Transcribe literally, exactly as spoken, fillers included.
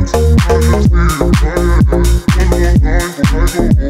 I just need it, I am. One more time, before I go home.